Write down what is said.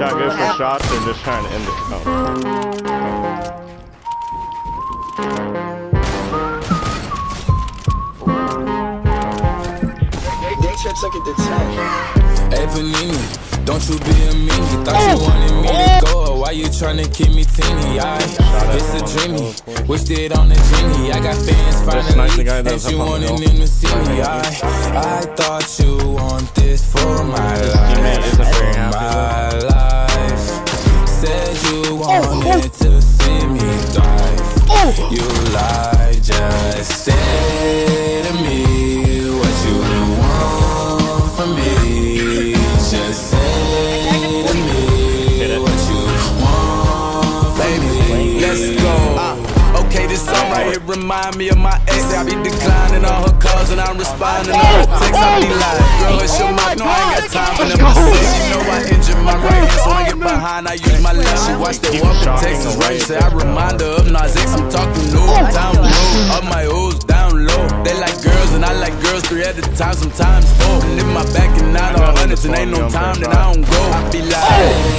shot good for shots or just trying to end it? Oh. Hey Panini, don't you be a meanie. Thought you wanted me to go, why you tryna keep me teeny? It's a dreamy, wished it on a genie. I got fans finally, and you wanted them to see me. I thought you want this for my life, Said you wanted to see me thrive. You lied, just say to me what you want from me. Just say to me what you want from me. Let's go. Okay, this song right here remind me of my ex. I be declining all her calls and I'm responding all her texts. I be lying, girl, it's your mic. No, I ain't got time for them to say. You know I injured my right hand, so when I get behind, I use my left. She watch that walk in Texas right. Say I remind her of Nas X. I'm talking new, down low. All my O's down low. They like girls and I like girls 3 at a time, sometimes 4. And if my back and not all hundreds and ain't no time, then I don't go. I be like